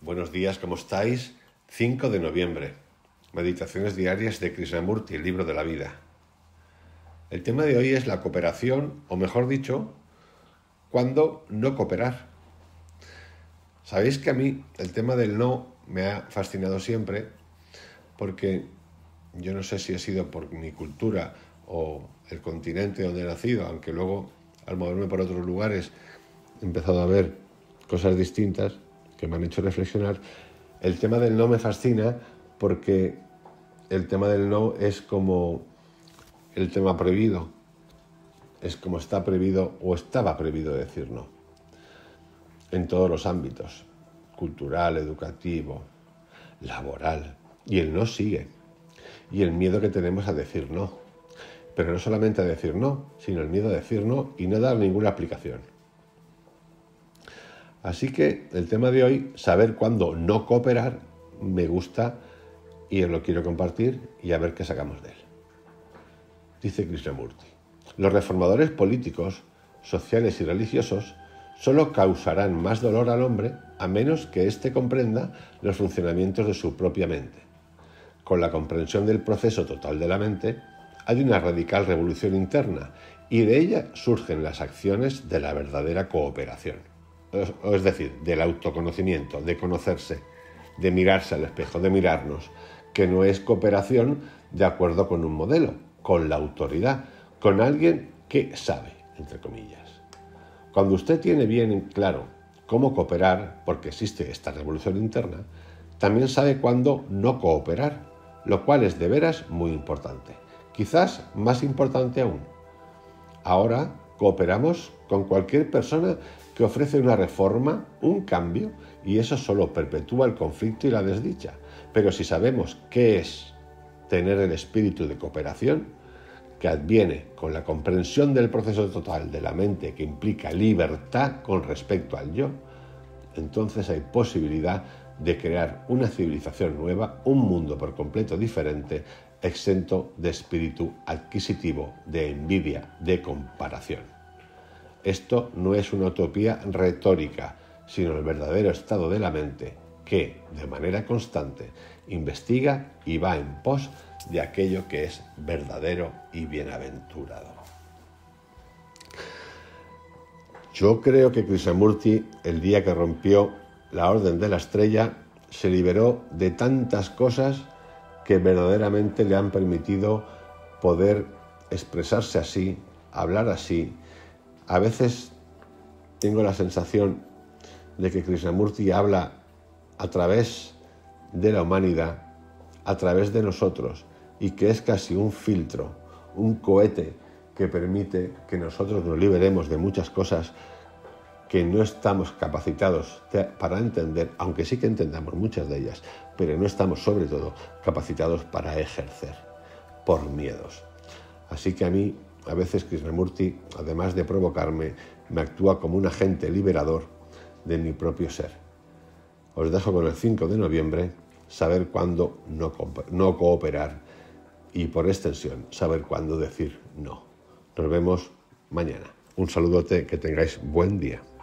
Buenos días, ¿cómo estáis? 5 de noviembre. Meditaciones diarias de Krishnamurti, el libro de la vida. El tema de hoy es la cooperación, o mejor dicho, ¿cuándo no cooperar? Sabéis que a mí el tema del no me ha fascinado siempre porque yo no sé si ha sido por mi cultura o el continente donde he nacido, aunque luego al moverme por otros lugares he empezado a ver cosas distintas que me han hecho reflexionar. El tema del no me fascina porque el tema del no es como el tema prohibido, es como está prohibido o estaba prohibido decir no, en todos los ámbitos, cultural, educativo, laboral, y el no sigue, y el miedo que tenemos a decir no, pero no solamente a decir no, sino el miedo a decir no y no dar ninguna aplicación. Así que el tema de hoy, saber cuándo no cooperar, me gusta y os lo quiero compartir y a ver qué sacamos de él. Dice Krishnamurti: los reformadores políticos, sociales y religiosos solo causarán más dolor al hombre a menos que éste comprenda los funcionamientos de su propia mente. Con la comprensión del proceso total de la mente, hay una radical revolución interna y de ella surgen las acciones de la verdadera cooperación. Es decir, del autoconocimiento, de conocerse, de mirarse al espejo, de mirarnos, que no es cooperación de acuerdo con un modelo, con la autoridad, con alguien que sabe, entre comillas. Cuando usted tiene bien claro cómo cooperar, porque existe esta revolución interna, también sabe cuándo no cooperar, lo cual es de veras muy importante, quizás más importante aún. Ahora cooperamos con cualquier persona que ofrece una reforma, un cambio, y eso solo perpetúa el conflicto y la desdicha. Pero si sabemos qué es tener el espíritu de cooperación, que adviene con la comprensión del proceso total de la mente que implica libertad con respecto al yo, entonces hay posibilidad de crear una civilización nueva, un mundo por completo diferente, exento de espíritu adquisitivo, de envidia, de comparación. Esto no es una utopía retórica, sino el verdadero estado de la mente que, de manera constante, investiga y va en pos de aquello que es verdadero y bienaventurado. Yo creo que Krishnamurti, el día que rompió la Orden de la Estrella, se liberó de tantas cosas que verdaderamente le han permitido poder expresarse así, hablar así. A veces tengo la sensación de que Krishnamurti habla a través de la humanidad, a través de nosotros, y que es casi un filtro, un cohete que permite que nosotros nos liberemos de muchas cosas que no estamos capacitados para entender, aunque sí que entendamos muchas de ellas, pero no estamos sobre todo capacitados para ejercer, por miedos. Así que a mí, a veces Krishnamurti, además de provocarme, me actúa como un agente liberador de mi propio ser. Os dejo con el 5 de noviembre, saber cuándo no cooperar y, por extensión, saber cuándo decir no. Nos vemos mañana. Un saludote, que tengáis buen día.